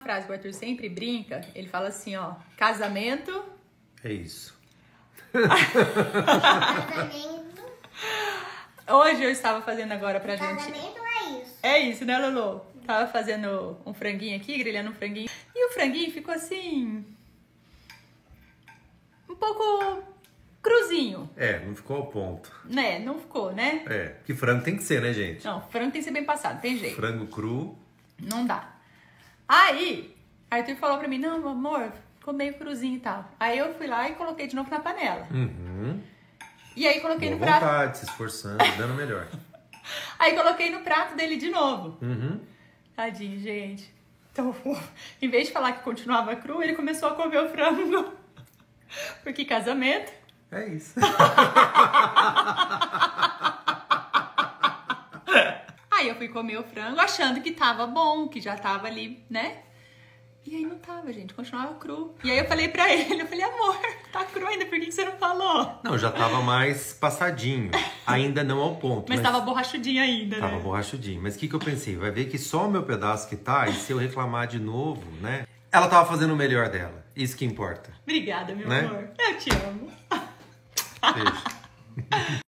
frase que o Arthur sempre brinca, ele fala assim, ó, casamento... É isso. Casamento. Hoje eu estava fazendo agora pra gente... Casamento é isso. É isso, né, Lulu? Tava fazendo um franguinho aqui, grelhando um franguinho. E o franguinho ficou assim... um pouco cruzinho. É, não ficou ao ponto. Né, não ficou, né? É, que frango tem que ser, né, gente? Não, frango tem que ser bem passado, tem jeito. Frango cru. Não dá. Aí, Arthur falou pra mim, não, amor, ficou meio cruzinho e tal. Aí eu fui lá e coloquei de novo na panela. Uhum. E aí coloquei Boa no prato. vontade, se esforçando, dando melhor. Aí coloquei no prato dele de novo. Uhum. Tadinho, gente. Então, em vez de falar que continuava cru, ele começou a comer o frango. Porque casamento... É isso. Aí eu fui comer o frango achando que tava bom, que já tava ali, né? E aí não tava, gente, continuava cru. E aí eu falei pra ele, eu falei, amor, tá cru ainda, por que você não falou? Não, já tava mais passadinho. Ainda não ao ponto. Mas tava borrachudinho ainda, Tava né? borrachudinho. Mas o que eu pensei? Vai ver que só o meu pedaço que tá, e se eu reclamar de novo, né? Ela tava fazendo o melhor dela. Isso que importa. Obrigada, meu Né? amor. Eu te amo. Beijo.